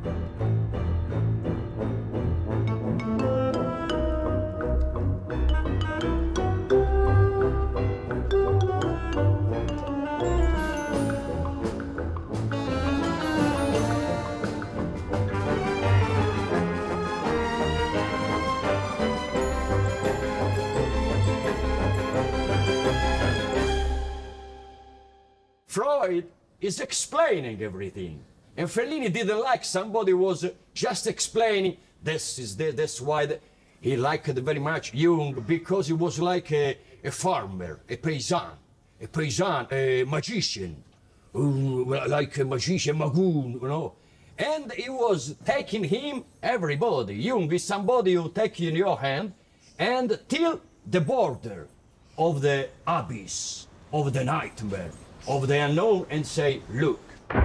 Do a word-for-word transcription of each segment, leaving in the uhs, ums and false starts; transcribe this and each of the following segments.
Freud is explaining everything. And Fellini didn't like somebody was just explaining, this is this, that's why the, he liked very much Jung, because he was like a, a farmer, a paysan, a paysan, a magician, um, like a magician, magoon, you know. And he was taking him, everybody. Jung is somebody who takes you in your hand, and till the border of the abyss, of the nightmare, of the unknown, and say, look.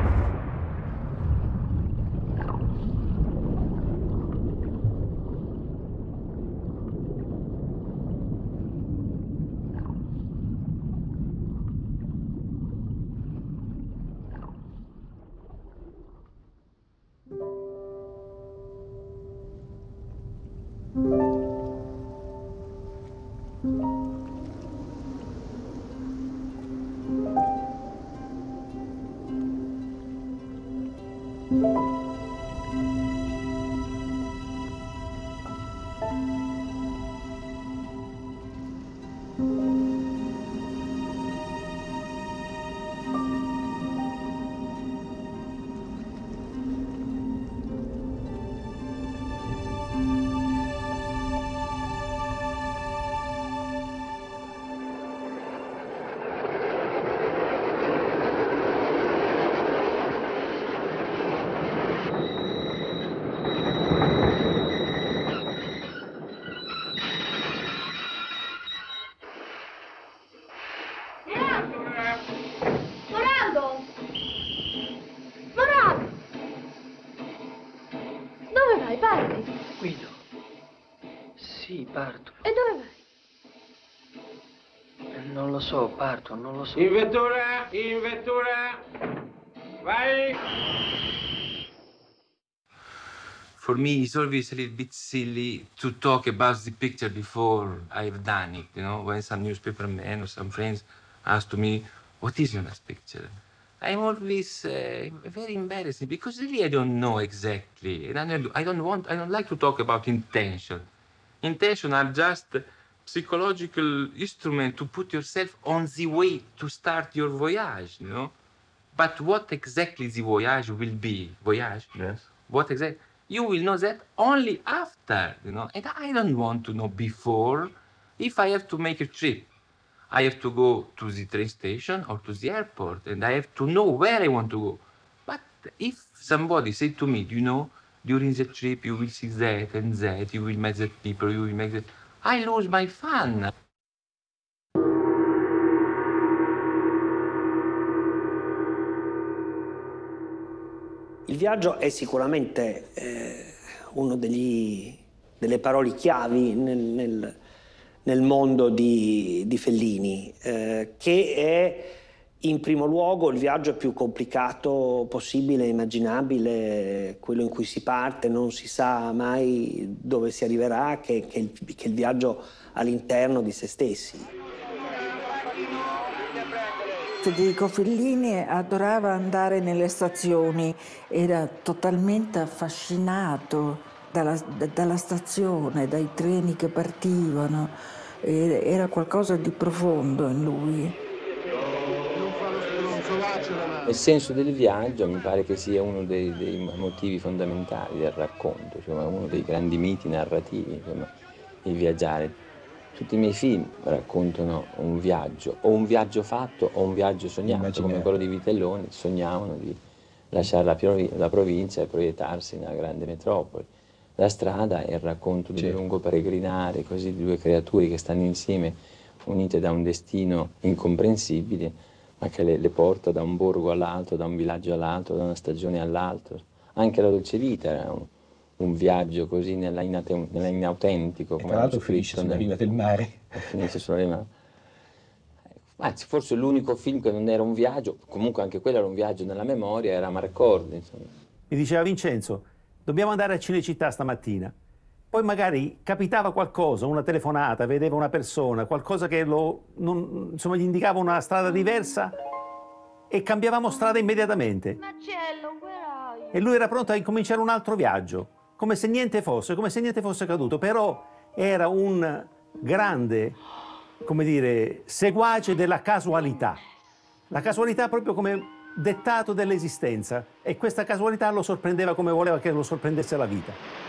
Non lo so, parto, non lo so. In vettura, in vettura, vai! For me, it's always a little bit silly to talk about the picture before I've done it, you know, when some newspaper man or some friends ask to me, what is your last picture? I'm always uh, very embarrassing because really I don't know exactly. And I don't, I don't want, I don't like to talk about intention. Intention are just psychological instrument to put yourself on the way to start your voyage, you know? But what exactly the voyage will be, voyage? Yes. What exactly? You will know that only after, you know? And I don't want to know before. If I have to make a trip, I have to go to the train station or to the airport, and I have to know where I want to go. But if somebody said to me, you know, during the trip you will see that and that, you will meet that people, you will make that, I lose my fun. Il viaggio è sicuramente eh, uno degli, delle parole chiavi nel, nel, nel mondo di, di Fellini, eh, che è in primo luogo il viaggio più complicato possibile e immaginabile, quello in cui si parte, non si sa mai dove si arriverà, che, che, il, che il viaggio all'interno di se stessi. Federico Fellini adorava andare nelle stazioni, era totalmente affascinato dalla, dalla stazione, dai treni che partivano, era qualcosa di profondo in lui. Il senso del viaggio mi pare che sia uno dei, dei motivi fondamentali del racconto, cioè uno dei grandi miti narrativi, insomma, il viaggiare. Tutti i miei film raccontano un viaggio, o un viaggio fatto o un viaggio sognato, Immaginare. Come quello di Vitelloni, sognavano di lasciare la, prov la provincia e proiettarsi nella grande metropoli. La strada è il racconto di un lungo peregrinare, così di due creature che stanno insieme, unite da un destino incomprensibile, ma che le, le porta da un borgo all'altro, da un villaggio all'altro, da una stagione all'altra. Anche la dolce vita era un, un viaggio così nella, inate, nella inautentico. E tra l'altro finisce sulla riva del mare. Finisce sulla riva. Anzi, forse l'unico film che non era un viaggio, comunque anche quello era un viaggio nella memoria, era Marcordi, insomma. Mi diceva: Vincenzo, dobbiamo andare a Cinecittà stamattina. Poi magari capitava qualcosa, una telefonata, vedeva una persona, qualcosa che lo, non, insomma, gli indicava una strada diversa e cambiavamo strada immediatamente. Marcello, where are you? E lui era pronto a incominciare un altro viaggio, come se niente fosse, come se niente fosse accaduto. Però era un grande, come dire, seguace della casualità. La casualità proprio come dettato dell'esistenza. E questa casualità lo sorprendeva come voleva che lo sorprendesse la vita.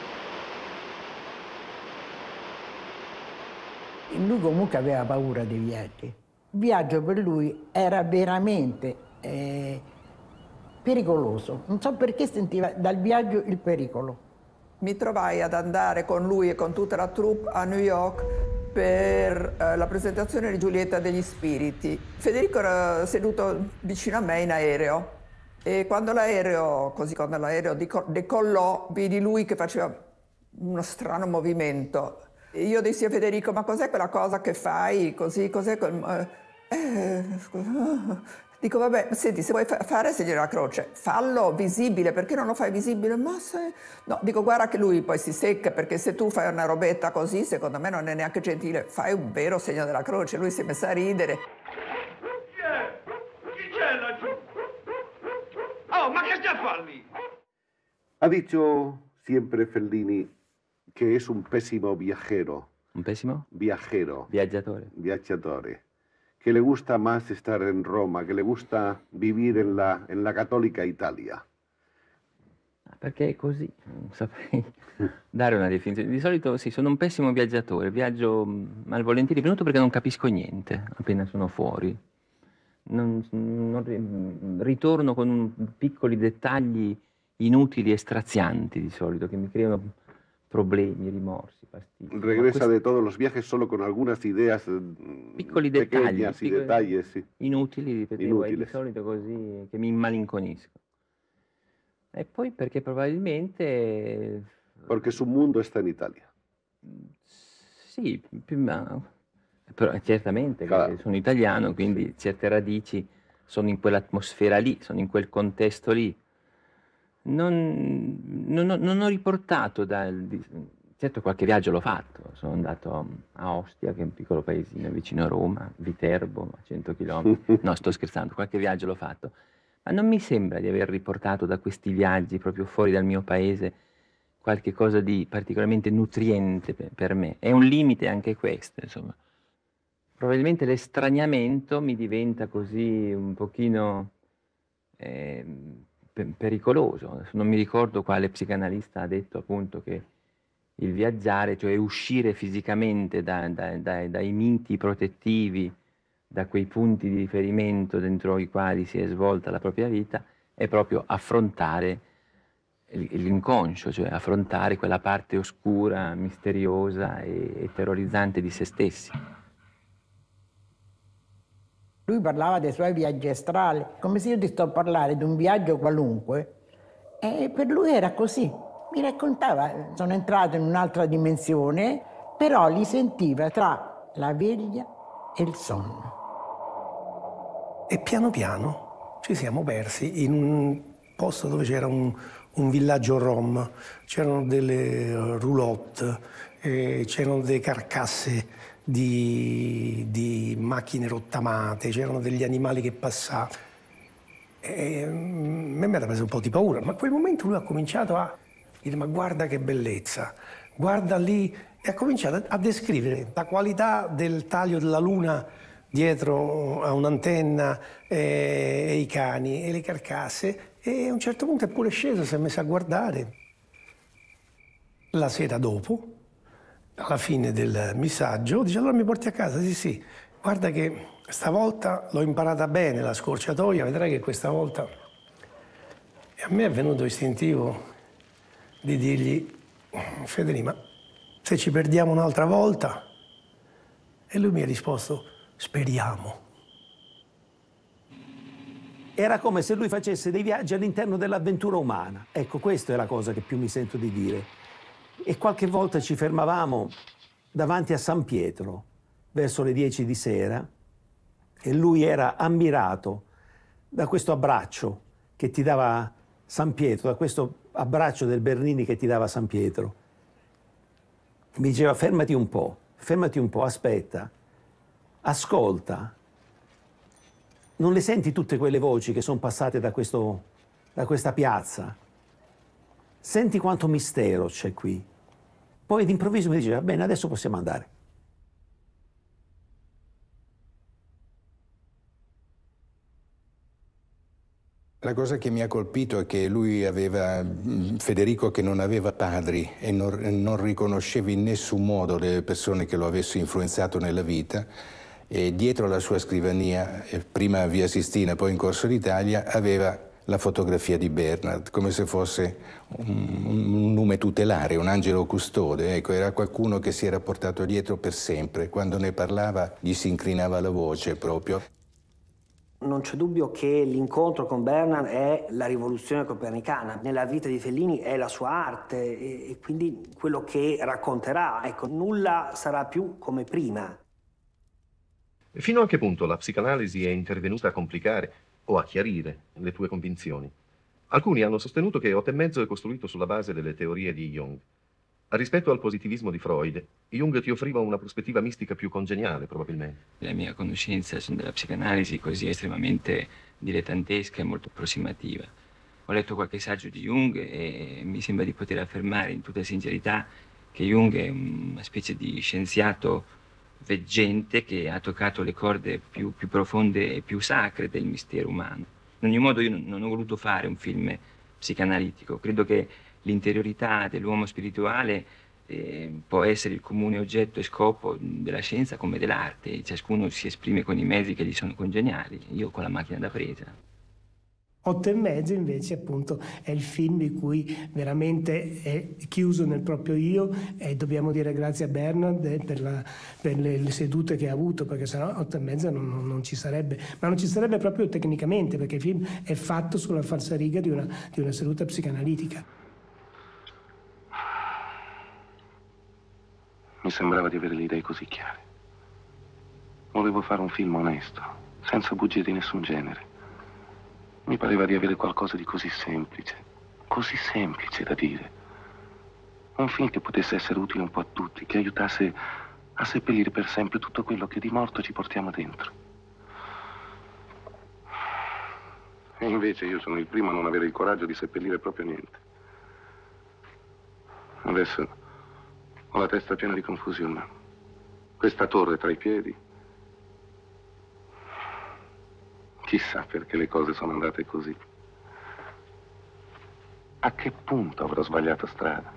Lui comunque aveva paura dei viaggi. Il viaggio per lui era veramente eh, pericoloso. Non so perché sentiva dal viaggio il pericolo. Mi trovai ad andare con lui e con tutta la troupe a New York per eh, la presentazione di Giulietta degli Spiriti. Federico era seduto vicino a me in aereo e quando l'aereo, così quando l'aereo decollò, vidi lui che faceva uno strano movimento. Io dissi a Federico: ma cos'è quella cosa che fai così, cos'è quel... Eh, dico: vabbè, senti, se vuoi fa fare segno della croce, fallo visibile, perché non lo fai visibile? Ma se... No, dico: guarda che lui poi si secca, perché se tu fai una robetta così, secondo me non è neanche gentile, fai un vero segno della croce. Lui si è messo a ridere. Chi è? Chi c'è laggiù? Oh, ma che stai a fare lì? Ha dicho siempre Fellini que es un pésimo viajero. ¿Un pésimo? Viajero. Viaggiatore. Viaggiatore. Que le gusta más estar en Roma, que le gusta vivir en la, en la católica Italia. Perché è così, non saprei dare una definizione. Di solito sì, sono un pessimo viaggiatore, viaggio malvolentieri, venuto perché non capisco niente appena sono fuori. Non, non, ritorno con un, piccoli dettagli inutili e strazianti di solito, che mi creano problemi, rimorsi, fastidio. Regresa de todos los viajes solo con algunas ideas piccoli dettagli, pequeñas y piccoli, detalles, sí. Inutili, ripetevo, Inutiles. di solito così, che mi immalinconisco. E poi perché probabilmente... Porque su mundo está en Italia. Sì, ma, però certamente Claro. sono italiano, quindi certe radici sono in quell'atmosfera lì, sono in quel contesto lì. Non, non, non ho riportato, da, certo qualche viaggio l'ho fatto, sono andato a Ostia, che è un piccolo paesino vicino a Roma, Viterbo, a cento chilometri, no, sto scherzando, qualche viaggio l'ho fatto, ma non mi sembra di aver riportato da questi viaggi proprio fuori dal mio paese qualche cosa di particolarmente nutriente per, per me. È un limite anche questo, insomma. Probabilmente l'estraniamento mi diventa così un pochino... Eh, pericoloso. Adesso non mi ricordo quale psicanalista ha detto appunto che il viaggiare, cioè uscire fisicamente da, da, da, dai miti protettivi, da quei punti di riferimento dentro i quali si è svolta la propria vita, è proprio affrontare l'inconscio, cioè affrontare quella parte oscura, misteriosa e, e terrorizzante di se stessi. Lui parlava dei suoi viaggi astrali, come se io ti sto a parlare di un viaggio qualunque, e per lui era così. Mi raccontava, sono entrato in un'altra dimensione, però li sentiva tra la veglia e il sonno. E piano piano ci siamo persi in un posto dove c'era un, un villaggio rom, c'erano delle roulotte, eh, c'erano delle carcasse Di, di macchine rottamate, c'erano degli animali che passavano. E a me mi era preso un po' di paura, ma a quel momento lui ha cominciato a dire: ma guarda che bellezza, guarda lì, e ha cominciato a descrivere la qualità del taglio della luna dietro a un'antenna, e, e i cani e le carcasse, e a un certo punto è pure sceso, si è messo a guardare. La sera dopo, alla fine del messaggio, dice: allora mi porti a casa? Sì, sì, guarda che stavolta l'ho imparata bene la scorciatoia, vedrai che questa volta... E a me è venuto istintivo di dirgli: Federico, ma se ci perdiamo un'altra volta? E lui mi ha risposto: speriamo. Era come se lui facesse dei viaggi all'interno dell'avventura umana. Ecco, questa è la cosa che più mi sento di dire. E qualche volta ci fermavamo davanti a San Pietro, verso le dieci di sera, e lui era ammirato da questo abbraccio che ti dava San Pietro, da questo abbraccio del Bernini che ti dava San Pietro. Mi diceva fermati un po', fermati un po', aspetta, ascolta. Non le senti tutte quelle voci che sono passate da, questo, da questa piazza? Senti quanto mistero c'è qui. Poi d'improvviso mi diceva, bene, adesso possiamo andare. La cosa che mi ha colpito è che lui aveva, Federico, che non aveva padri e non, non riconosceva in nessun modo le persone che lo avessero influenzato nella vita, e dietro la sua scrivania, prima a Via Sistina, poi in Corso d'Italia, aveva la fotografia di Bernard, come se fosse un, un nume tutelare, un angelo custode. Ecco, era qualcuno che si era portato dietro per sempre. Quando ne parlava gli si incrinava la voce proprio. Non c'è dubbio che l'incontro con Bernard è la rivoluzione copernicana. Nella vita di Fellini è la sua arte e, e quindi quello che racconterà. Ecco, nulla sarà più come prima. Fino a che punto la psicanalisi è intervenuta a complicare o a chiarire le tue convinzioni? Alcuni hanno sostenuto che Otto e mezzo è costruito sulla base delle teorie di Jung. Rispetto al positivismo di Freud, Jung ti offriva una prospettiva mistica più congeniale, probabilmente. La mia conoscenza della psicanalisi è così estremamente dilettantesca e molto approssimativa. Ho letto qualche saggio di Jung e mi sembra di poter affermare in tutta sincerità che Jung è una specie di scienziato veggente che ha toccato le corde più, più profonde e più sacre del mistero umano. In ogni modo io non ho voluto fare un film psicanalitico. Credo che l'interiorità dell'uomo spirituale eh, può essere il comune oggetto e scopo della scienza come dell'arte. Ciascuno si esprime con i mezzi che gli sono congeniali, io con la macchina da presa. Otto e mezzo invece appunto è il film in cui veramente è chiuso nel proprio io, e dobbiamo dire grazie a Bernard per, la, per le, le sedute che ha avuto, perché sennò Otto e mezzo non, non, non ci sarebbe, ma non ci sarebbe proprio tecnicamente, perché il film è fatto sulla falsariga di una, di una seduta psicanalitica. Mi sembrava di avere le idee così chiare. Volevo fare un film onesto, senza bugie di nessun genere. Mi pareva di avere qualcosa di così semplice, così semplice da dire. Un film che potesse essere utile un po' a tutti, che aiutasse a seppellire per sempre tutto quello che di morto ci portiamo dentro. E invece io sono il primo a non avere il coraggio di seppellire proprio niente. Adesso ho la testa piena di confusione. Questa torre tra i piedi. Chissà perché le cose sono andate così. A che punto avrò sbagliato strada?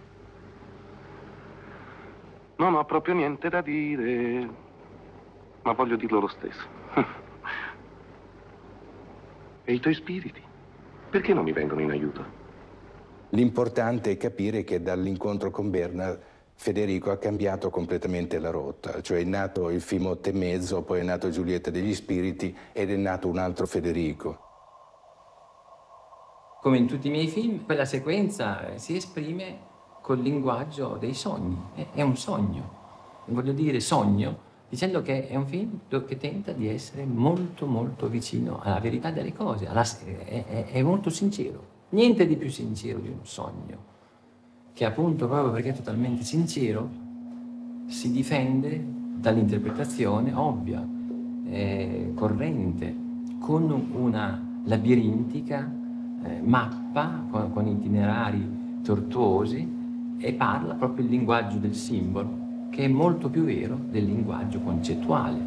Non ho proprio niente da dire, ma voglio dirlo lo stesso. E i tuoi spiriti? Perché non mi vengono in aiuto? L'importante è capire che dall'incontro con Bernard Federico ha cambiato completamente la rotta, cioè è nato il film Otto e mezzo, poi è nato Giulietta degli Spiriti ed è nato un altro Federico. Come in tutti i miei film, quella sequenza si esprime col linguaggio dei sogni, è un sogno, voglio dire sogno, dicendo che è un film che tenta di essere molto molto vicino alla verità delle cose, alla, è, è, è molto sincero, niente di più sincero di un sogno, che appunto proprio perché è totalmente sincero si difende dall'interpretazione ovvia, eh, corrente, con una labirintica eh, mappa, con, con itinerari tortuosi, e parla proprio il linguaggio del simbolo, che è molto più vero del linguaggio concettuale.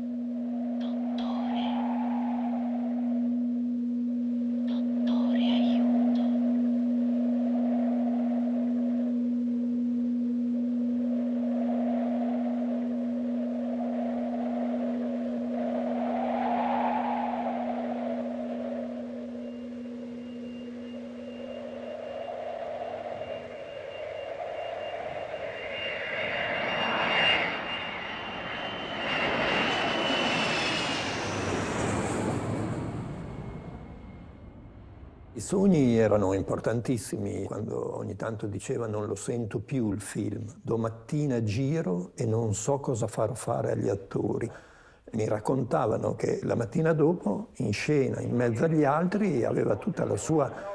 I sogni erano importantissimi. Quando ogni tanto diceva non lo sento più il film, domattina giro e non so cosa farò fare agli attori. Mi raccontavano che la mattina dopo, in scena, in mezzo agli altri, aveva tutta la sua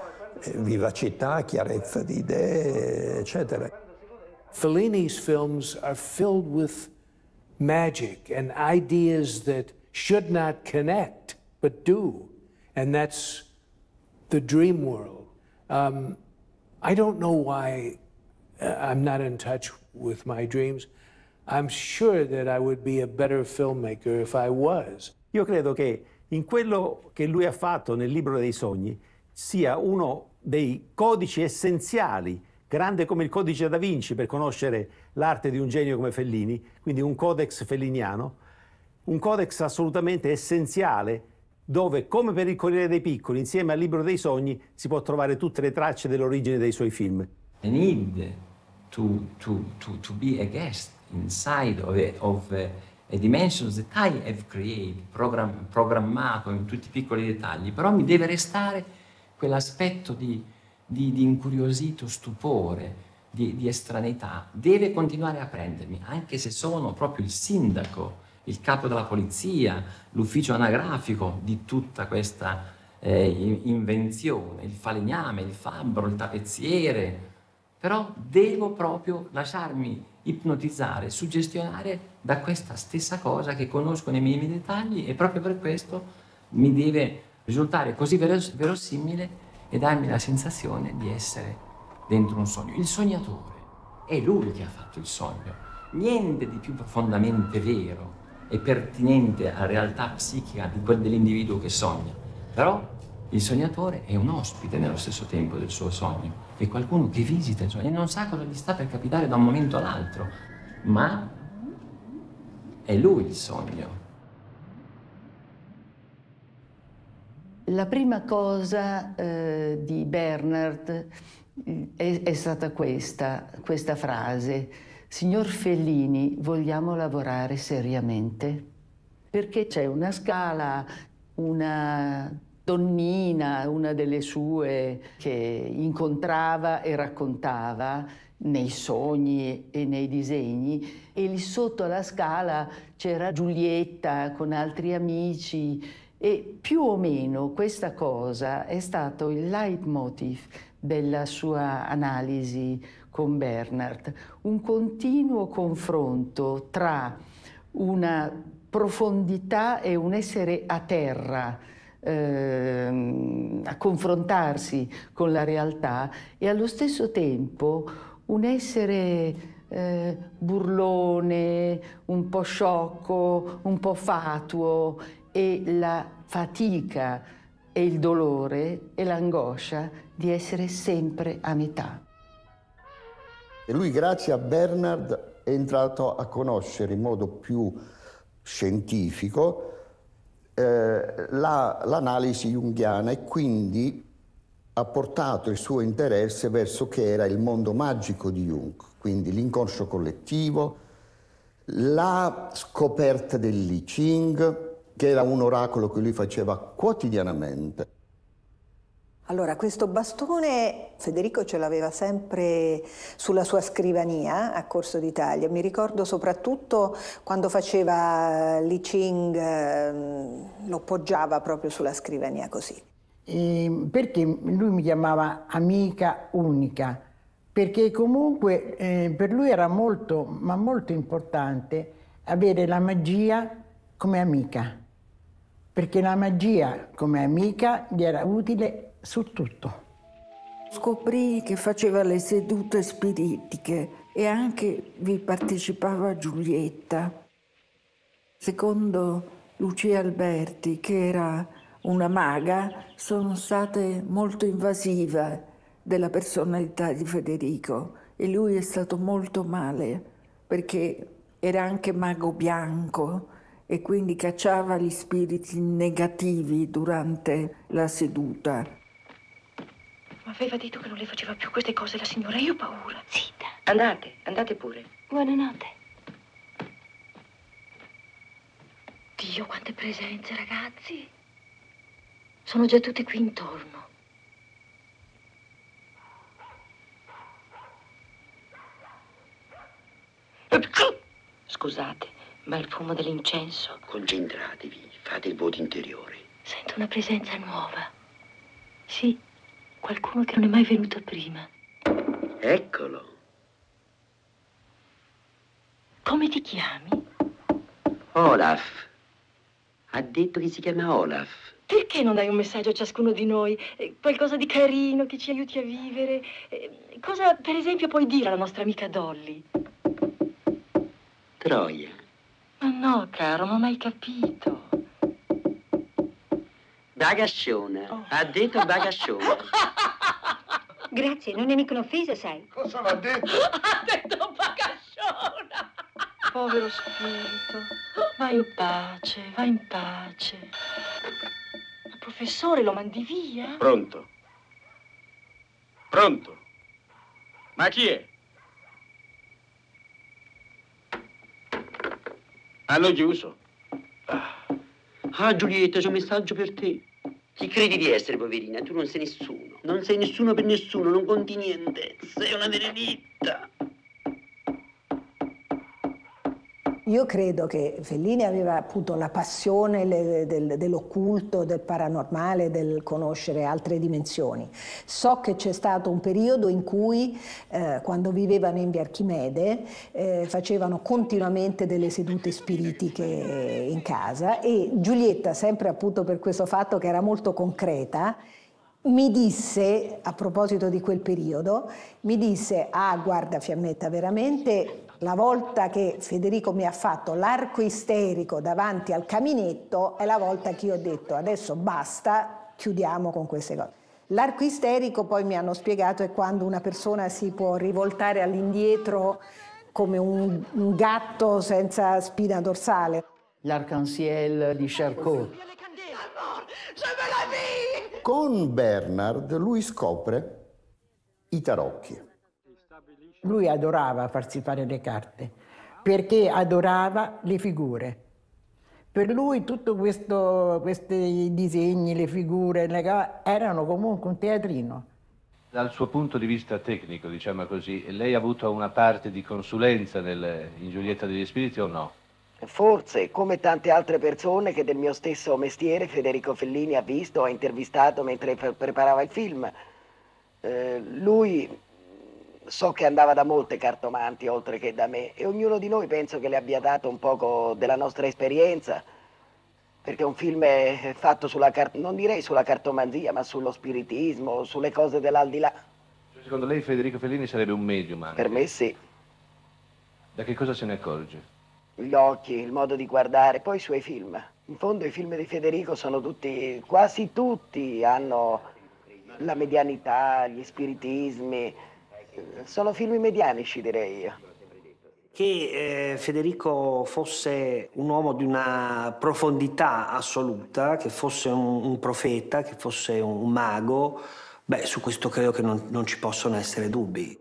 vivacità, chiarezza di idee, eccetera. Fellini's films are filled with magic and ideas that should not connect, but do. And that's the dream world. Um, I don't know why I'm not in touch with my dreams. I'm sure that I would be a better filmmaker if I was. Io credo che in quello che lui ha fatto nel Libro dei Sogni sia uno dei codici essenziali, grande come il codice da Vinci per conoscere l'arte di un genio come Fellini, quindi un codex felliniano, un codex assolutamente essenziale dove, come per il Corriere dei Piccoli, insieme al Libro dei Sogni, si può trovare tutte le tracce dell'origine dei suoi film. I need to, to, to, to be a guest inside of a, of a, a dimensions that I have created, program, programmato in tutti i piccoli dettagli, però mi deve restare quell'aspetto di, di, di incuriosito stupore, di, di estraneità, deve continuare a prendermi, anche se sono proprio il sindaco, il capo della polizia, l'ufficio anagrafico di tutta questa eh, invenzione, il falegname, il fabbro, il tappezziere, però devo proprio lasciarmi ipnotizzare, suggestionare da questa stessa cosa che conosco nei minimi dettagli, e proprio per questo mi deve risultare così veros verosimile e darmi la sensazione di essere dentro un sogno. Il sognatore è lui che ha fatto il sogno, niente di più profondamente vero e pertinente alla realtà psichica di quel dell'individuo che sogna. Però il sognatore è un ospite nello stesso tempo del suo sogno, è qualcuno che visita il sogno e non sa cosa gli sta per capitare da un momento all'altro, ma è lui il sogno. La prima cosa eh, di Bernard è, è stata questa, questa frase: signor Fellini, vogliamo lavorare seriamente? Perché c'è una scala, una donnina, una delle sue, che incontrava e raccontava nei sogni e nei disegni, e lì sotto la scala c'era Giulietta con altri amici, e più o meno questa cosa è stato il leitmotiv della sua analisi con Bernard, un continuo confronto tra una profondità e un essere a terra, eh, a confrontarsi con la realtà, e allo stesso tempo un essere eh, burlone, un po' sciocco, un po' fatuo, e la fatica e il dolore e l'angoscia di essere sempre a metà. E lui, grazie a Bernard, è entrato a conoscere in modo più scientifico eh, l'analisi la, junghiana, e quindi ha portato il suo interesse verso che era il mondo magico di Jung, quindi l'inconscio collettivo, la scoperta dell'I Ching, che era un oracolo che lui faceva quotidianamente. Allora, questo bastone Federico ce l'aveva sempre sulla sua scrivania a Corso d'Italia. Mi ricordo soprattutto quando faceva l'I Ching, lo poggiava proprio sulla scrivania così. E perché lui mi chiamava amica unica, perché comunque eh, per lui era molto, ma molto importante avere la magia come amica, perché la magia come amica gli era utile su tutto. Scoprì che faceva le sedute spiritiche e anche vi partecipava Giulietta. Secondo Lucia Alberti, che era una maga, sono state molto invasive della personalità di Federico, e lui è stato molto male perché era anche mago bianco e quindi cacciava gli spiriti negativi durante la seduta. Ma aveva detto che non le faceva più queste cose la signora, io ho paura. Zitta. Andate, andate pure. Buonanotte. Dio, quante presenze, ragazzi. Sono già tutte qui intorno. Scusate, ma il fumo dell'incenso... Concentratevi, fate il voto interiore. Sento una presenza nuova. Sì, Qualcuno che non è mai venuto prima. Eccolo. Come ti chiami? Olaf. Ha detto che si chiama Olaf. Perché non dai un messaggio a ciascuno di noi? Eh, qualcosa di carino che ci aiuti a vivere? Eh, cosa, per esempio, puoi dire alla nostra amica Dolly? Troia. Ma no, caro, non hai capito. Bagasciona. Oh. Ha detto bagasciona. Grazie, non è mica un'offesa, sai. Cosa l'ha detto? Ha detto bagasciona. Povero spirito. Vai in pace, vai in pace. Ma professore, lo mandi via? Pronto? Pronto? Ma chi è? Hanno chiuso. Ah, Giulietta, c'è un messaggio per te. Chi credi di essere, poverina? Tu non sei nessuno. Non sei nessuno per nessuno, non conti niente. Sei una derelitta. Io credo che Fellini aveva appunto la passione le, del, dell'occulto, del paranormale, del conoscere altre dimensioni. So che c'è stato un periodo in cui, eh, quando vivevano in via Archimede, eh, facevano continuamente delle sedute spiritiche in casa e Giulietta, sempre appunto per questo fatto che era molto concreta, mi disse, a proposito di quel periodo, mi disse, ah guarda Fiammetta, veramente la volta che Federico mi ha fatto l'arco isterico davanti al caminetto è la volta che io ho detto adesso basta, chiudiamo con queste cose. L'arco isterico, poi mi hanno spiegato, è quando una persona si può rivoltare all'indietro come un, un gatto senza spina dorsale. L'Arc-en-Ciel di Charcot. Con Bernard lui scopre i tarocchi. Lui adorava farsi fare le carte, perché adorava le figure. Per lui tutto questo, questi disegni, le figure, le cose, erano comunque un teatrino. Dal suo punto di vista tecnico, diciamo così, lei ha avuto una parte di consulenza nel, in Giulietta degli Spiriti o no? Forse, come tante altre persone che del mio stesso mestiere Federico Fellini ha visto, ha intervistato mentre preparava il film. Eh, lui so che andava da molte cartomanti oltre che da me e ognuno di noi penso che le abbia dato un poco della nostra esperienza, perché un film è fatto sulla, non direi sulla cartomanzia, ma sullo spiritismo, sulle cose dell'aldilà. Secondo lei Federico Fellini sarebbe un medium anche? Per me sì. Da che cosa se ne accorge? Gli occhi, il modo di guardare, poi i suoi film. In fondo i film di Federico sono tutti, quasi tutti, hanno la medianità, gli spiritismi, sono film medianici direi io. Che eh, Federico fosse un uomo di una profondità assoluta, che fosse un, un profeta, che fosse un, un mago, beh, su questo credo che non, non ci possono essere dubbi.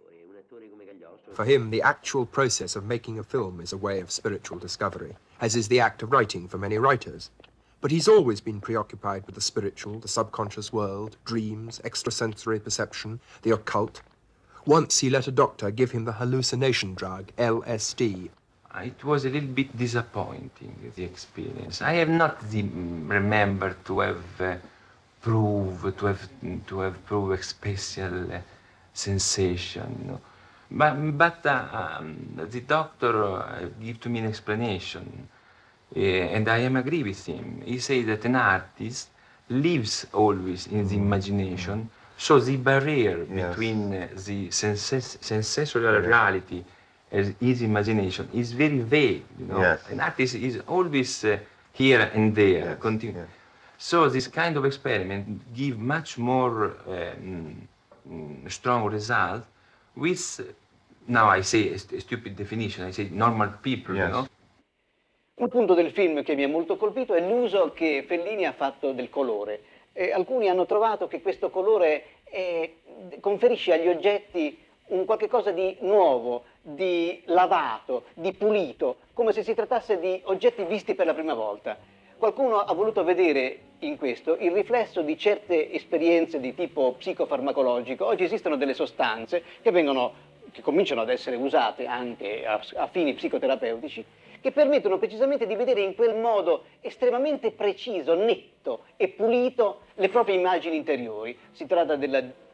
For him, the actual process of making a film is a way of spiritual discovery, as is the act of writing for many writers. But he's always been preoccupied with the spiritual, the subconscious world, dreams, extrasensory perception, the occult. Once he let a doctor give him the hallucination drug, L S D. It was a little bit disappointing, the experience. I have not the, remembered to have uh, proved, to have, to have proved a special uh, sensation, you know. But, but uh, um, the doctor uh, gave to me an explanation, uh, and I am agree with him. He said that an artist lives always in the imagination, so the barrier yes. between uh, the sens sensorial yes. reality and his imagination is very vague. You know? Yes. An artist is always uh, here and there. Yes. Yes. So this kind of experiment give much more um, strong result with, now I say a, a stupid definition, I say normal people, yes. you know? Un punto del film che mi ha molto colpito è l'uso che Fellini ha fatto del colore. Eh, alcuni hanno trovato che questo colore eh, conferisce agli oggetti un qualche cosa di nuovo, di lavato, di pulito, come se si trattasse di oggetti visti per la prima volta. Qualcuno ha voluto vedere in questo il riflesso di certe esperienze di tipo psicofarmacologico. Oggi esistono delle sostanze che vengono, che cominciano ad essere usate anche a, a fini psicoterapeutici, che permettono precisamente di vedere in quel modo estremamente preciso, netto e pulito le proprie immagini interiori. Si tratta della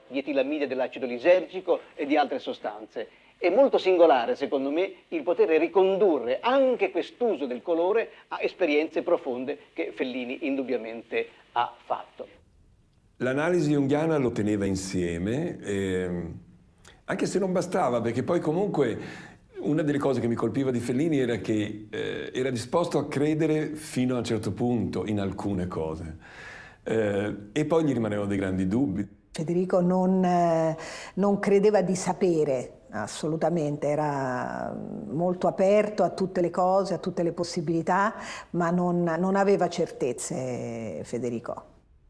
di etilamide dell'acido lisergico e di altre sostanze. È molto singolare, secondo me, il poter ricondurre anche quest'uso del colore a esperienze profonde che Fellini indubbiamente ha fatto. L'analisi junghiana lo teneva insieme, eh, anche se non bastava, perché poi comunque una delle cose che mi colpiva di Fellini era che eh, era disposto a credere fino a un certo punto in alcune cose, eh, e poi gli rimanevano dei grandi dubbi. Federico non, eh, non credeva di sapere. Assolutamente, era molto aperto a tutte le cose, a tutte le possibilità, ma non, non aveva certezze, Federico.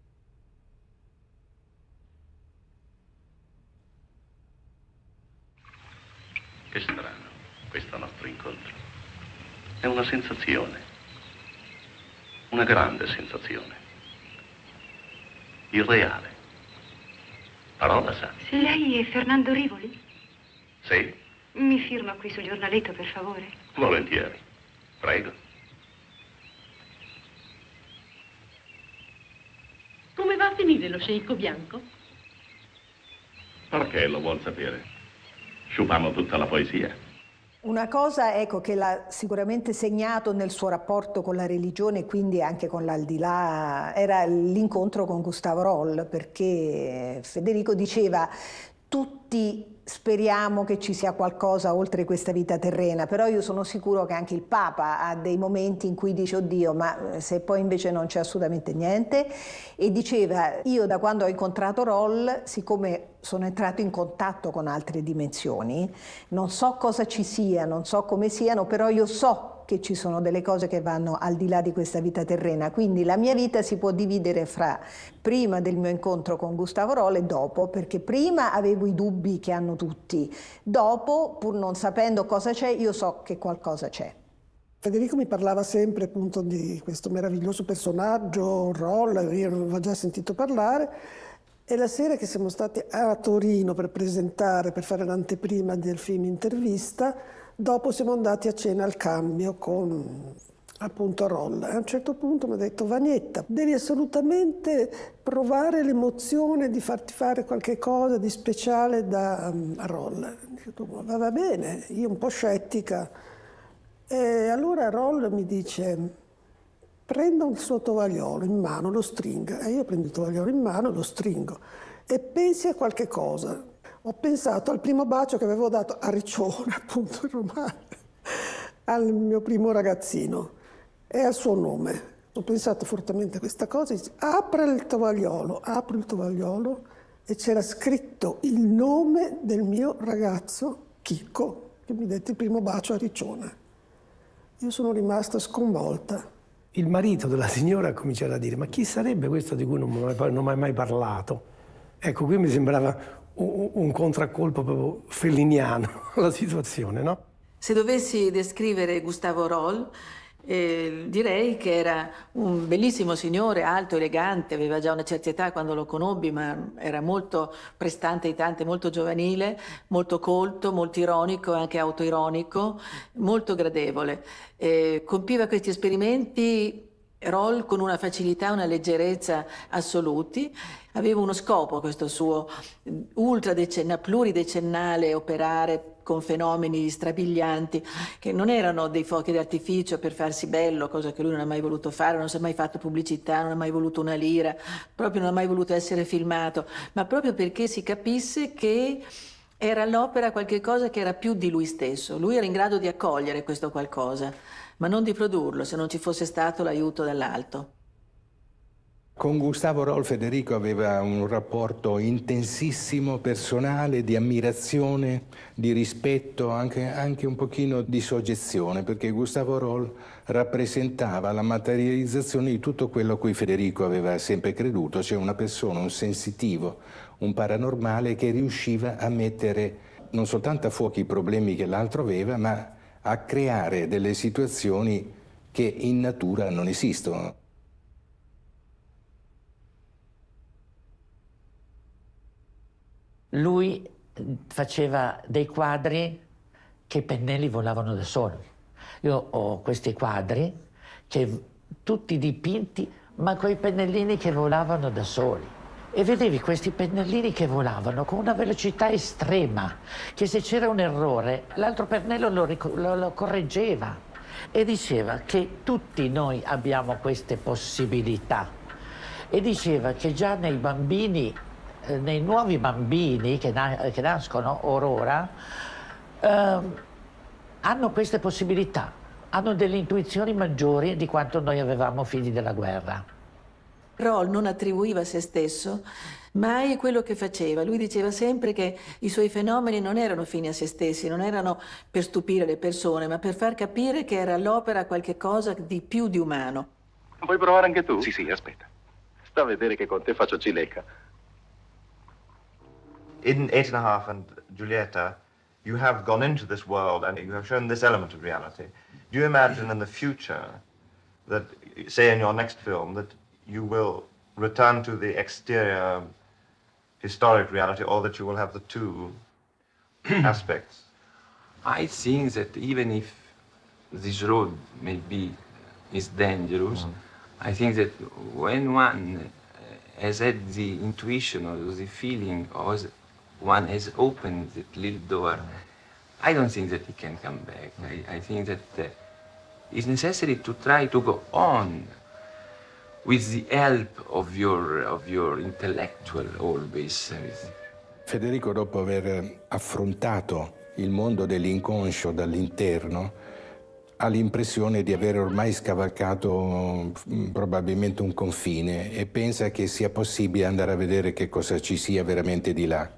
Che strano, questo nostro incontro. È una sensazione, una grande sensazione, irreale. Parola sa. Lei è Fernando Rivoli? Sì, Mi firma qui sul giornaletto, per favore? volentieri. Prego. Come va a finire lo sceicco bianco? Perché lo vuol sapere? Sciupamo tutta la poesia. Una cosa, ecco, che l'ha sicuramente segnato nel suo rapporto con la religione, quindi anche con l'aldilà, era l'incontro con Gustavo Roll, perché Federico diceva: tutti speriamo che ci sia qualcosa oltre questa vita terrena, però io sono sicuro che anche il Papa ha dei momenti in cui dice oddio, ma se poi invece non c'è assolutamente niente. E diceva: io da quando ho incontrato Roll, siccome sono entrato in contatto con altre dimensioni, non so cosa ci sia, non so come siano, però io so che ci sono delle cose che vanno al di là di questa vita terrena, quindi la mia vita si può dividere fra prima del mio incontro con Gustavo Roll e dopo, perché prima avevo i dubbi che hanno tutti, dopo, pur non sapendo cosa c'è, io so che qualcosa c'è. Federico mi parlava sempre appunto di questo meraviglioso personaggio, Roll, io l'avevo già sentito parlare, e la sera che siamo stati a Torino per presentare, per fare l'anteprima del film Intervista, dopo siamo andati a cena al Cambio con appunto Roll. A un certo punto mi ha detto: Vanietta, devi assolutamente provare l'emozione di farti fare qualche cosa di speciale da um, Roll. Dico, va, va bene, io un po' scettica. E allora Roll mi dice: prenda un suo tovagliolo in mano, lo stringa. E io prendo il tovagliolo in mano, lo stringo e pensi a qualche cosa. Ho pensato al primo bacio che avevo dato a Riccione, appunto in Romagna, al mio primo ragazzino e al suo nome. Ho pensato fortemente a questa cosa. Apra il tovagliolo, apro il tovagliolo e c'era scritto il nome del mio ragazzo Chicco, che mi dette il primo bacio a Riccione. Io sono rimasta sconvolta. Il marito della signora ha cominciato a dire: ma chi sarebbe questo di cui non mi hai mai, mai parlato? Ecco, qui mi sembrava un, un contraccolpo proprio felliniano la situazione, no? Se dovessi descrivere Gustavo Roll, eh, direi che era un bellissimo signore, alto, elegante, aveva già una certa età quando lo conobbi, ma era molto prestante ai tanti, molto giovanile, molto colto, molto ironico, anche autoironico, molto gradevole. Eh, compiva questi esperimenti Roll con una facilità, una leggerezza assoluti. Aveva uno scopo, questo suo ultradecennale, pluridecennale operare con fenomeni strabilianti che non erano dei fuochi d'artificio per farsi bello, cosa che lui non ha mai voluto fare, non si è mai fatto pubblicità, non ha mai voluto una lira, proprio non ha mai voluto essere filmato, ma proprio perché si capisse che era all'opera qualche cosa che era più di lui stesso. Lui era in grado di accogliere questo qualcosa, ma non di produrlo se non ci fosse stato l'aiuto dall'alto. Con Gustavo Roll Federico aveva un rapporto intensissimo, personale, di ammirazione, di rispetto, anche, anche un pochino di soggezione, perché Gustavo Roll rappresentava la materializzazione di tutto quello a cui Federico aveva sempre creduto, cioè una persona, un sensitivo, un paranormale che riusciva a mettere non soltanto a fuoco i problemi che l'altro aveva, ma a creare delle situazioni che in natura non esistono. Lui faceva dei quadri che i pennelli volavano da soli. Io ho questi quadri che tutti dipinti, ma con i pennellini che volavano da soli. e vedevi questi pennellini che volavano con una velocità estrema, che se c'era un errore l'altro pennello lo, lo, lo correggeva e diceva che tutti noi abbiamo queste possibilità e diceva che già nei bambini, eh, nei nuovi bambini che, na che nascono or ora, eh, hanno queste possibilità, hanno delle intuizioni maggiori di quanto noi avevamo figli della guerra. Roll non attribuiva a se stesso mai quello che faceva. Lui diceva sempre che i suoi fenomeni non erano fini a se stessi, non erano per stupire le persone, ma per far capire che era all'opera qualche cosa di più di umano. Vuoi provare anche tu? Sì, sì, aspetta. Sta a vedere che con te faccio cilecca. In Eight and a Half and Giulietta, you have gone into this world and you have shown this element of reality. Do you imagine in the future that, say in your next film, that you will return to the exterior historic reality, or that you will have the two aspects? I think that even if this road maybe is dangerous, mm. I think that when one has had the intuition or the feeling, or one has opened that little door, I don't think that he can come back. I, I think that uh, it's necessary to try to go on with the help of your, of your intellectual always. Federico, dopo aver affrontato il mondo dell'inconscio dall'interno, ha l'impressione di aver ormai scavalcato mh, probabilmente un confine e pensa che sia possibile andare a vedere che cosa ci sia veramente di là.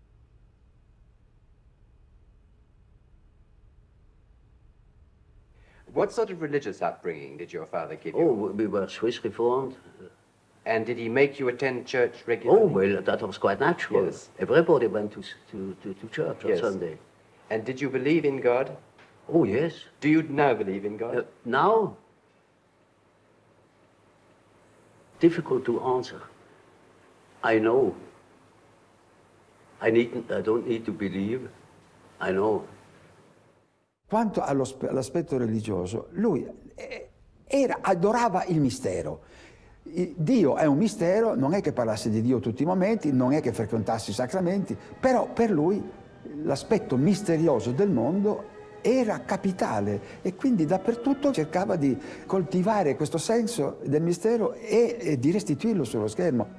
What sort of religious upbringing did your father give you? Oh, we were Swiss Reformed. And did he make you attend church regularly? Oh, well, that was quite natural. Yes. Everybody went to, to, to, to church Yes. on Sunday. And did you believe in God? Oh, yes. Do you now believe in God? Uh, now? Difficult to answer. I know. I, need, I don't need to believe. I know. Quanto all'aspetto religioso, lui era, adorava il mistero. Dio è un mistero, non è che parlasse di Dio tutti i momenti, non è che frequentasse i sacramenti, però per lui l'aspetto misterioso del mondo era capitale e quindi dappertutto cercava di coltivare questo senso del mistero e, e di restituirlo sullo schermo.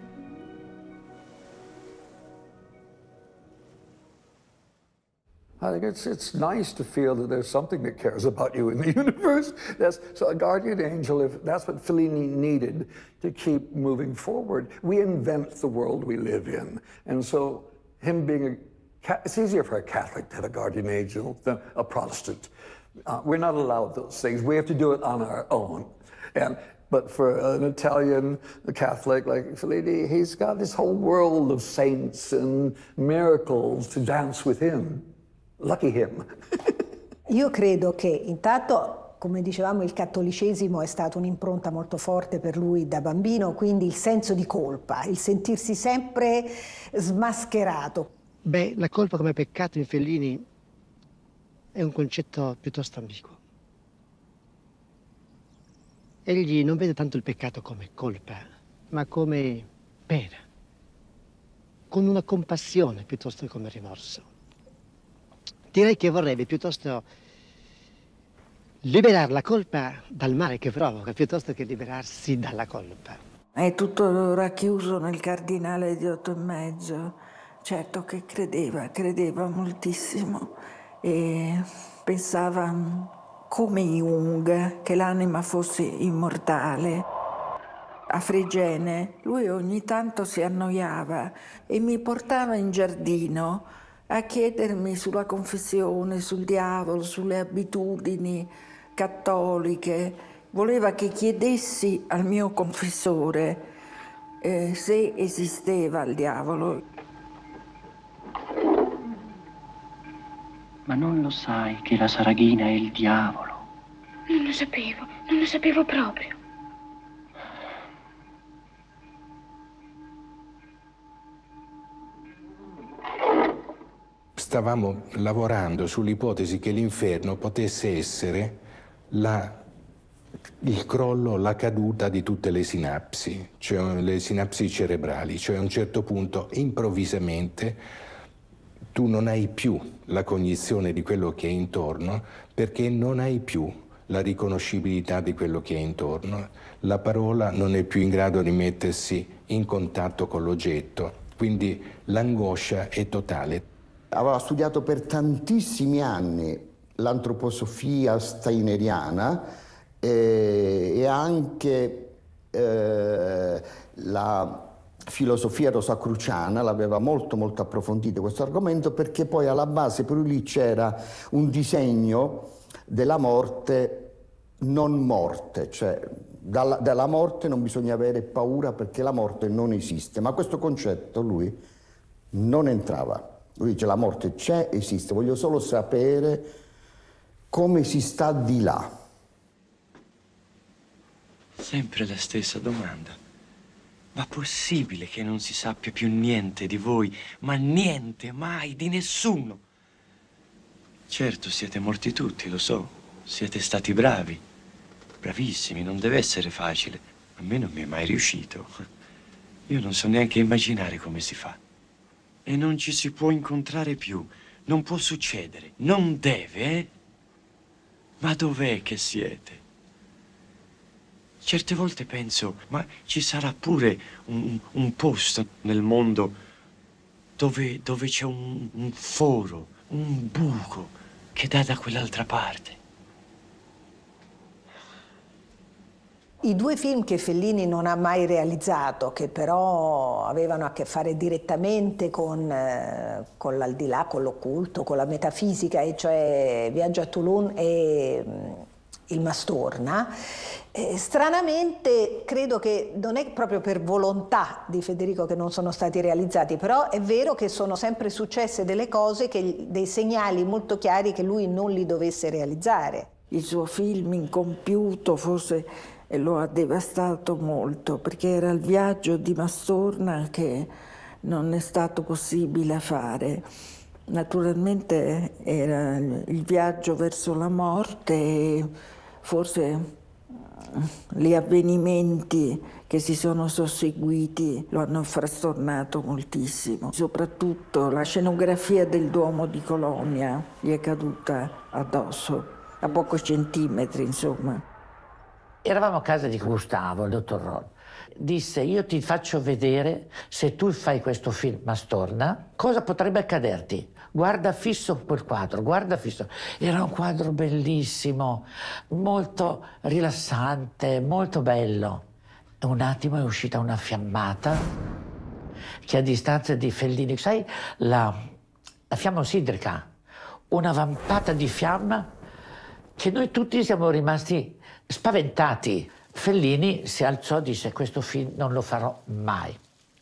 I think it's, it's nice to feel that there's something that cares about you in the universe. That's, so a guardian angel, if that's what Fellini needed to keep moving forward. We invent the world we live in. And so him being a, it's easier for a Catholic to have a guardian angel than a Protestant. Uh, we're not allowed those things. We have to do it on our own. And, but for an Italian a Catholic like Fellini, he's got this whole world of saints and miracles to dance with him. Lucky him. Io credo che intanto, come dicevamo, il cattolicesimo è stato un'impronta molto forte per lui da bambino, quindi il senso di colpa, il sentirsi sempre smascherato. Beh, la colpa come peccato in Fellini è un concetto piuttosto ambiguo. Egli non vede tanto il peccato come colpa, ma come pena, con una compassione piuttosto che come rimorso. Direi che vorrebbe piuttosto liberare la colpa dal male che provoca, piuttosto che liberarsi dalla colpa. È tutto racchiuso nel cardinale di otto e mezzo. Certo che credeva, credeva moltissimo e pensava come Jung che l'anima fosse immortale. A Fregene lui ogni tanto si annoiava e mi portava in giardino a chiedermi sulla confessione, sul diavolo, sulle abitudini cattoliche. Voleva che chiedessi al mio confessore eh, se esisteva il diavolo. Ma non lo sai che la Saraghina è il diavolo? Non lo sapevo, non lo sapevo proprio. Stavamo lavorando sull'ipotesi che l'inferno potesse essere la il crollo, la caduta di tutte le sinapsi, cioè le sinapsi cerebrali, cioè a un certo punto improvvisamente tu non hai più la cognizione di quello che è intorno perché non hai più la riconoscibilità di quello che è intorno. La parola non è più in grado di mettersi in contatto con l'oggetto, quindi l'angoscia è totale. Aveva studiato per tantissimi anni l'antroposofia steineriana e, e anche eh, la filosofia rosacruciana, l'aveva molto molto approfondito questo argomento, perché poi alla base per lui c'era un disegno della morte non morte, cioè dalla, dalla morte non bisogna avere paura perché la morte non esiste, ma questo concetto lui non entrava. Lui dice la morte c'è, esiste, voglio solo sapere come si sta di là. Sempre la stessa domanda. Ma possibile che non si sappia più niente di voi? Ma niente, mai, di nessuno? Certo, siete morti tutti, lo so. Siete stati bravi. Bravissimi, non deve essere facile. A me non mi è mai riuscito. Io non so neanche immaginare come si fa. E non ci si può incontrare più. Non può succedere. Non deve, eh? Ma dov'è che siete? Certe volte penso, ma ci sarà pure un, un posto nel mondo dove, dove c'è un, un foro, un buco che dà da quell'altra parte. I due film che Fellini non ha mai realizzato, che però avevano a che fare direttamente con, eh, con l'aldilà, con l'occulto, con la metafisica, e cioè Viaggio a Toulon e mm, Il Mastorna, eh, stranamente credo che non è proprio per volontà di Federico che non sono stati realizzati, però è vero che sono sempre successe delle cose, che, dei segnali molto chiari che lui non li dovesse realizzare. Il suo film incompiuto forse lo ha devastato molto, perché era il viaggio di Mastorna che non è stato possibile fare. Naturalmente era il viaggio verso la morte e forse gli avvenimenti che si sono susseguiti lo hanno frastornato moltissimo. Soprattutto la scenografia del Duomo di Colonia gli è caduta addosso, a pochi centimetri, insomma. Eravamo a casa di Gustavo, il dottor Roll. Disse, io ti faccio vedere, se tu fai questo film Mastorna, cosa potrebbe accaderti. Guarda fisso quel quadro, guarda fisso. Era un quadro bellissimo, molto rilassante, molto bello. E un attimo è uscita una fiammata che a distanza di Fellini, sai, la, la fiamma ossidrica, una vampata di fiamma che noi tutti siamo rimasti spaventati. Fellini si alzò e disse, questo film non lo farò mai.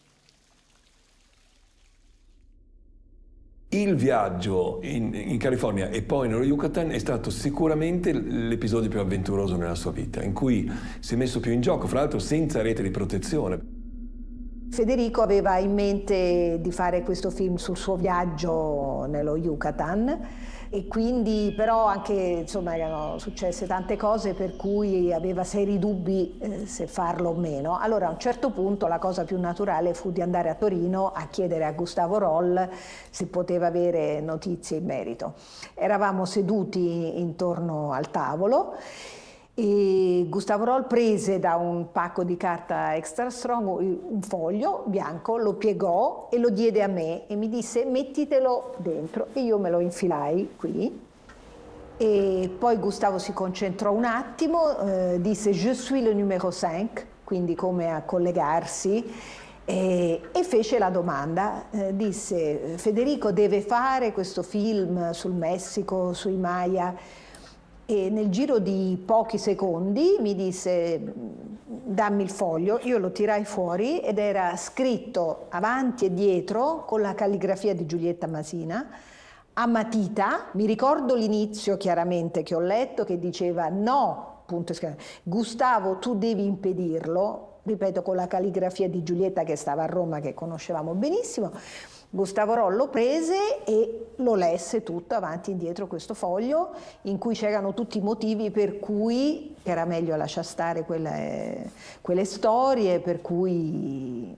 Il viaggio in, in California e poi nello Yucatan è stato sicuramente l'episodio più avventuroso nella sua vita, in cui si è messo più in gioco, fra l'altro senza rete di protezione. Federico aveva in mente di fare questo film sul suo viaggio nello Yucatan, e quindi però anche, insomma, erano successe tante cose per cui aveva seri dubbi eh, se farlo o meno. Allora a un certo punto la cosa più naturale fu di andare a Torino a chiedere a Gustavo Roll se poteva avere notizie in merito. Eravamo seduti intorno al tavolo e Gustavo Roll prese da un pacco di carta extra strong un foglio bianco, lo piegò e lo diede a me e mi disse mettitelo dentro, e io me lo infilai qui. E poi Gustavo si concentrò un attimo, eh, disse je suis le numéro cinque, quindi come a collegarsi, e, e fece la domanda, eh, disse Federico deve fare questo film sul Messico, sui Maya. E nel giro di pochi secondi mi disse dammi il foglio, io lo tirai fuori ed era scritto avanti e dietro con la calligrafia di Giulietta Masina a matita. Mi ricordo l'inizio chiaramente che ho letto, che diceva no, punto, Gustavo tu devi impedirlo, ripeto con la calligrafia di Giulietta che stava a Roma, che conoscevamo benissimo. Gustavo Roll lo prese e lo lesse tutto avanti e indietro questo foglio in cui c'erano tutti i motivi per cui era meglio lasciare stare quelle, quelle storie, per cui...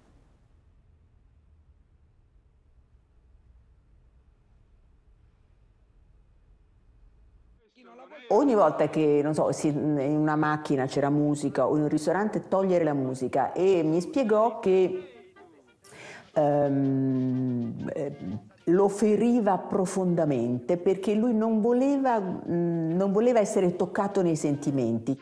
Ogni volta che, non so, si, in una macchina c'era musica o in un ristorante, togliere la musica, e mi spiegò che ehm, eh, lo feriva profondamente perché lui non voleva, mh, non voleva essere toccato nei sentimenti.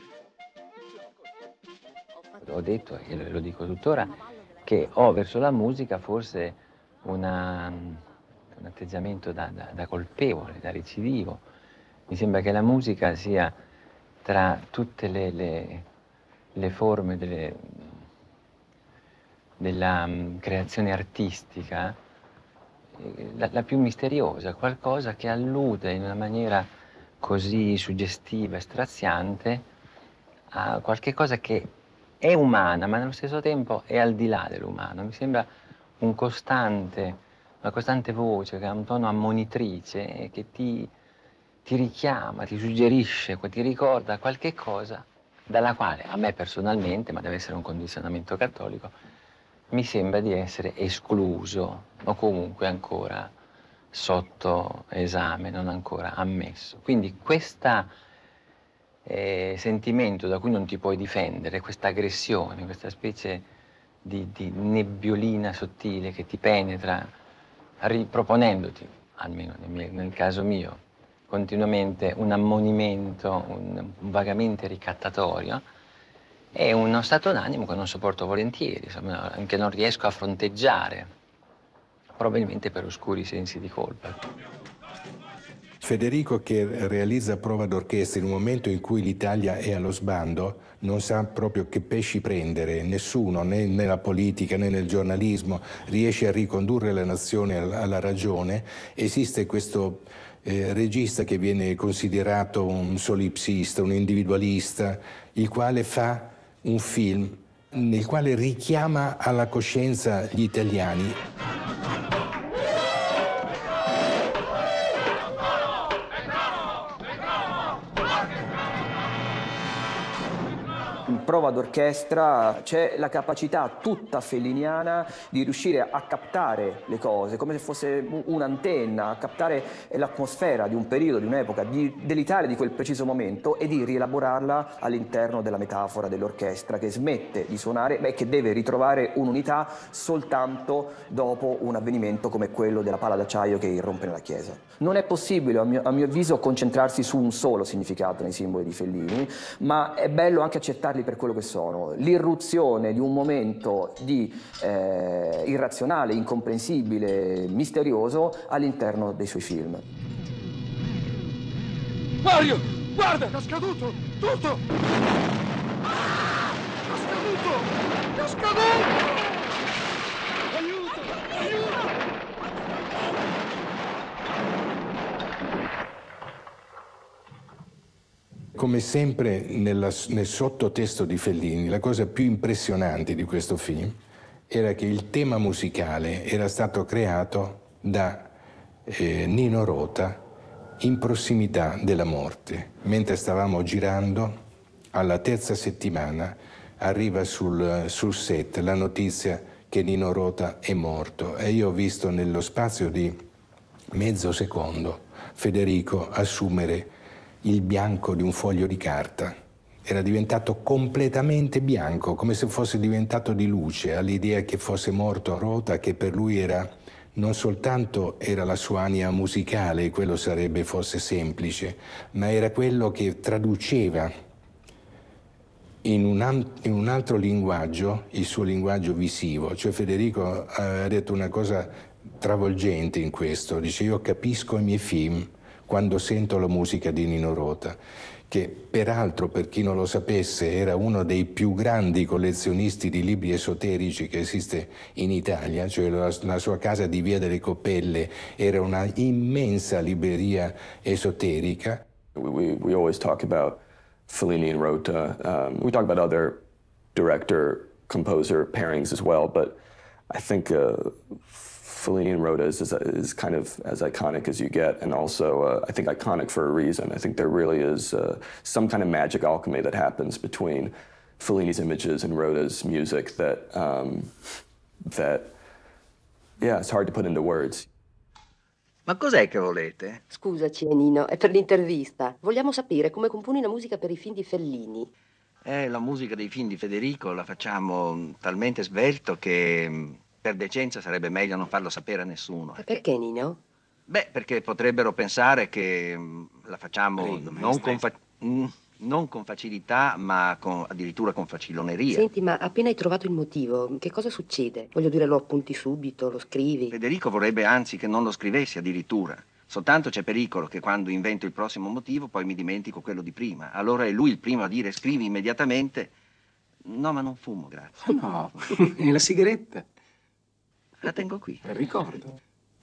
Ho detto, e lo dico tuttora, che ho verso la musica forse una, un atteggiamento da, da, da colpevole, da recidivo. Mi sembra che la musica sia, tra tutte le, le, le forme delle, della um, creazione artistica, eh, la, la più misteriosa, qualcosa che allude in una maniera così suggestiva e straziante a qualche cosa che è umana, ma nello stesso tempo è al di là dell'umano. Mi sembra un costante, una costante voce che ha un tono ammonitrice e che ti... ti richiama, ti suggerisce, ti ricorda qualche cosa dalla quale a me personalmente, ma deve essere un condizionamento cattolico, mi sembra di essere escluso o comunque ancora sotto esame, non ancora ammesso. Quindi questo eh, sentimento da cui non ti puoi difendere, questa aggressione, questa specie di, di nebbiolina sottile che ti penetra riproponendoti, almeno nel, mio, nel caso mio, continuamente un ammonimento, un, un vagamente ricattatorio, è uno stato d'animo che non sopporto volentieri, insomma, che non riesco a fronteggiare, probabilmente per oscuri sensi di colpa. Federico, che realizza Prova d'orchestra in un momento in cui l'Italia è allo sbando, non sa proprio che pesci prendere, nessuno, né nella politica né nel giornalismo, riesce a ricondurre la nazione alla ragione. Esiste questo Eh, regista che viene considerato un solipsista, un individualista, il quale fa un film nel quale richiama alla coscienza gli italiani. In Prova d'orchestra c'è la capacità tutta felliniana di riuscire a captare le cose, come se fosse un'antenna, a captare l'atmosfera di un periodo, di un'epoca, dell'Italia di quel preciso momento e di rielaborarla all'interno della metafora dell'orchestra che smette di suonare e che deve ritrovare un'unità soltanto dopo un avvenimento come quello della pala d'acciaio che irrompe nella chiesa. Non è possibile, a mio, a mio avviso, concentrarsi su un solo significato nei simboli di Fellini, ma è bello anche accettarli per quello che sono. L'irruzione di un momento di eh, irrazionale, incomprensibile, misterioso all'interno dei suoi film. Mario, guarda! È scaduto! Tutto! Ah! È scaduto! È scaduto! Aiuto! Aiuto! Come sempre nella, nel sottotesto di Fellini, la cosa più impressionante di questo film era che il tema musicale era stato creato da eh, Nino Rota in prossimità della morte. Mentre stavamo girando, alla terza settimana arriva sul, sul set la notizia che Nino Rota è morto e io ho visto nello spazio di mezzo secondo Federico assumere il bianco di un foglio di carta. Era diventato completamente bianco, come se fosse diventato di luce, all'idea che fosse morto Rota, che per lui era non soltanto era la sua anima musicale, quello sarebbe fosse semplice, ma era quello che traduceva in un, in un altro linguaggio il suo linguaggio visivo. Cioè Federico ha detto una cosa travolgente in questo, dice: io capisco i miei film quando sento la musica di Nino Rota, che peraltro, per chi non lo sapesse, era uno dei più grandi collezionisti di libri esoterici che esiste in Italia, cioè la, la sua casa di Via delle Coppelle era una immensa libreria esoterica. We, we, we always talk about Fellini and Rota. Um, we talk about other director-composer pairings as well, but I think uh, Fellini and Rhoda is, is, is kind of as iconic as you get, and also uh, I think iconic for a reason. I think there really is uh, some kind of magic alchemy that happens between Fellini's images and Rhoda's music that, um, that, yeah, it's hard to put into words. Ma cos'è che volete? Scusaci, Nino, è per l'intervista. Vogliamo sapere come componi la musica per i film di Fellini. Eh, la musica dei film di Federico la facciamo talmente svelto che per decenza sarebbe meglio non farlo sapere a nessuno. Perché, Nino? Beh, perché potrebbero pensare che la facciamo Prego, non, con fa- non con facilità, ma con, addirittura con faciloneria. Senti, ma appena hai trovato il motivo, che cosa succede? Voglio dire, lo appunti subito, lo scrivi? Federico vorrebbe anzi che non lo scrivessi addirittura. Soltanto c'è pericolo che quando invento il prossimo motivo poi mi dimentico quello di prima. Allora è lui il primo a dire scrivi immediatamente. No, ma non fumo, grazie. No, e la sigaretta? La tengo qui. Ricordo.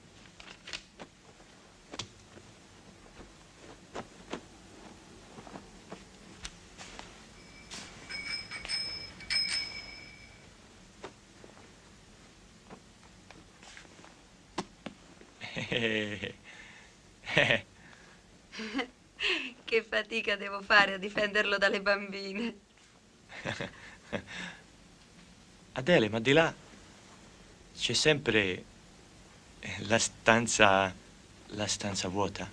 Che fatica devo fare a difenderlo dalle bambine. Adele, ma di là c'è sempre la stanza, la stanza vuota.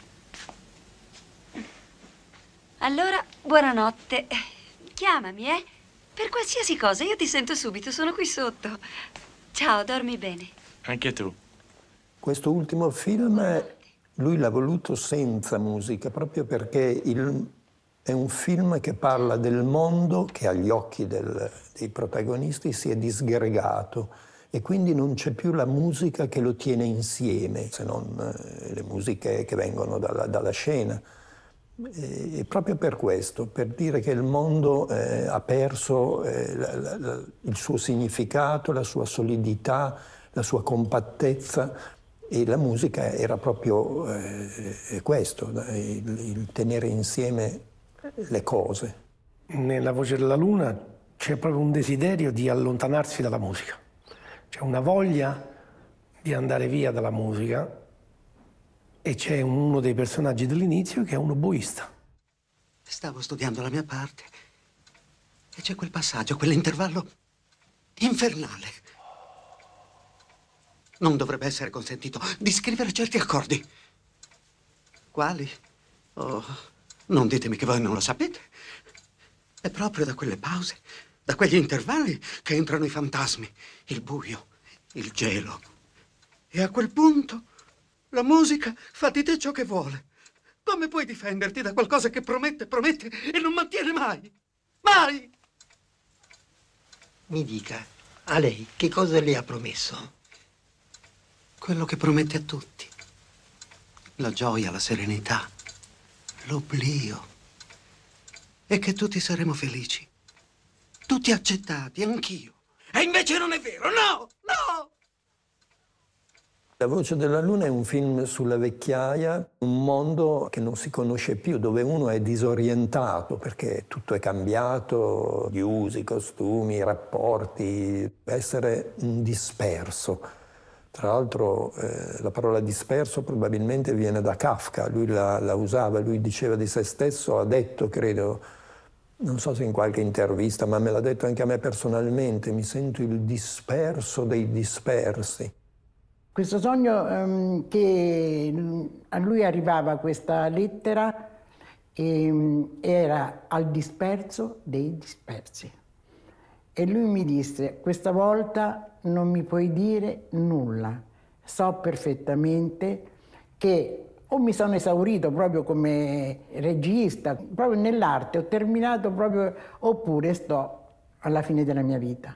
Allora, buonanotte. Chiamami, eh? Per qualsiasi cosa, io ti sento subito, sono qui sotto. Ciao, dormi bene. Anche tu. Questo ultimo film lui l'ha voluto senza musica, proprio perché il, è un film che parla del mondo che agli occhi del, dei protagonisti si è disgregato e quindi non c'è più la musica che lo tiene insieme, se non eh, le musiche che vengono dalla, dalla scena. E, e proprio per questo, per dire che il mondo eh, ha perso eh, la, la, la, il suo significato, la sua solidità, la sua compattezza. E la musica era proprio eh, questo, il, il tenere insieme le cose. Nella Voce della Luna c'è proprio un desiderio di allontanarsi dalla musica. C'è una voglia di andare via dalla musica e c'è uno dei personaggi dell'inizio che è un oboista. Stavo studiando la mia parte e c'è quel passaggio, quell'intervallo infernale. Non dovrebbe essere consentito di scrivere certi accordi. Quali? Oh, non ditemi che voi non lo sapete. È proprio da quelle pause, da quegli intervalli che entrano i fantasmi, il buio, il gelo. E a quel punto la musica fa di te ciò che vuole. Come puoi difenderti da qualcosa che promette, promette e non mantiene mai? Mai! Mi dica, a lei che cosa le ha promesso? Quello che promette a tutti. La gioia, la serenità, l'oblio. E che tutti saremo felici. Tutti accettati, anch'io. E invece non è vero, no, no! La Voce della Luna è un film sulla vecchiaia, un mondo che non si conosce più, dove uno è disorientato perché tutto è cambiato, gli usi, i costumi, i rapporti, essere un disperso. Tra l'altro eh, la parola disperso probabilmente viene da Kafka, lui la, la usava, lui diceva di se stesso, ha detto, credo, non so se in qualche intervista, ma me l'ha detto anche a me personalmente, mi sento il disperso dei dispersi. Questo sogno um, che a lui arrivava questa lettera e, era al disperso dei dispersi. E lui mi disse, questa volta non mi puoi dire nulla. So perfettamente che o mi sono esaurito proprio come regista, proprio nell'arte, ho terminato proprio, oppure sto alla fine della mia vita.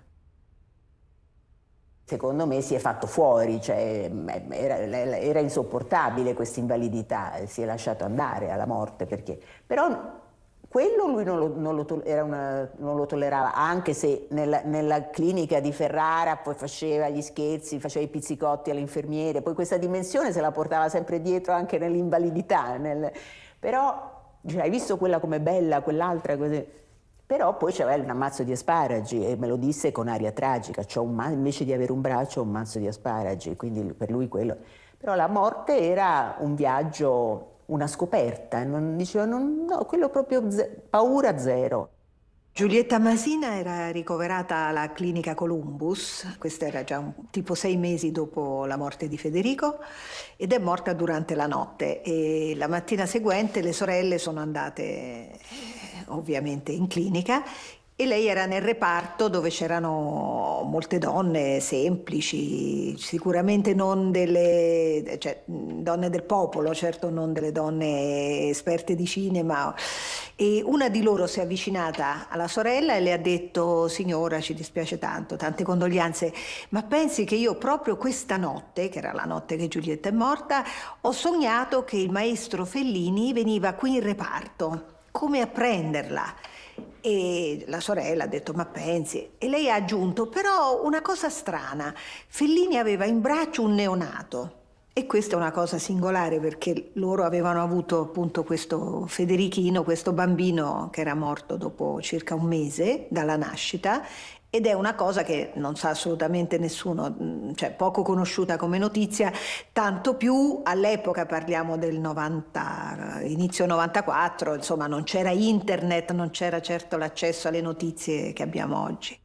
Secondo me si è fatto fuori, cioè era, era insopportabile questa invalidità, si è lasciato andare alla morte perché... Però quello lui non lo, non lo, era una, non lo tollerava, anche se nella, nella clinica di Ferrara poi faceva gli scherzi, faceva i pizzicotti alle infermiere, poi questa dimensione se la portava sempre dietro anche nell'invalidità. Nel, però, cioè, hai visto quella come bella, quell'altra così... Però poi c'aveva un ammazzo di asparagi e me lo disse con aria tragica, c'ho un invece di avere un braccio ho un mazzo di asparagi, quindi per lui quello. Però la morte era un viaggio, una scoperta, non, diceva, non, no, quello proprio ze paura zero. Giulietta Masina era ricoverata alla clinica Columbus, questo era già un, tipo sei mesi dopo la morte di Federico, ed è morta durante la notte e la mattina seguente le sorelle sono andate eh, ovviamente in clinica e lei era nel reparto dove c'erano molte donne semplici, sicuramente non delle cioè, donne del popolo, certo non delle donne esperte di cinema. E una di loro si è avvicinata alla sorella e le ha detto: signora, ci dispiace tanto, tante condoglianze, ma pensi che io proprio questa notte, che era la notte che Giulietta è morta, ho sognato che il maestro Fellini veniva qui in reparto, come a prenderla. E la sorella ha detto: ma pensi? E lei ha aggiunto: però una cosa strana, Fellini aveva in braccio un neonato. E questa è una cosa singolare perché loro avevano avuto appunto questo Federichino, questo bambino che era morto dopo circa un mese dalla nascita, ed è una cosa che non sa assolutamente nessuno, cioè poco conosciuta come notizia, tanto più all'epoca, parliamo del novanta, inizio novantaquattro, insomma non c'era internet, non c'era certo l'accesso alle notizie che abbiamo oggi.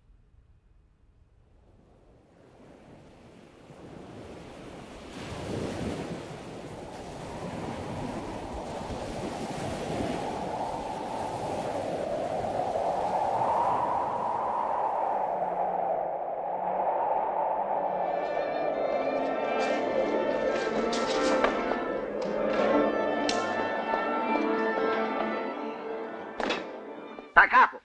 Da capo!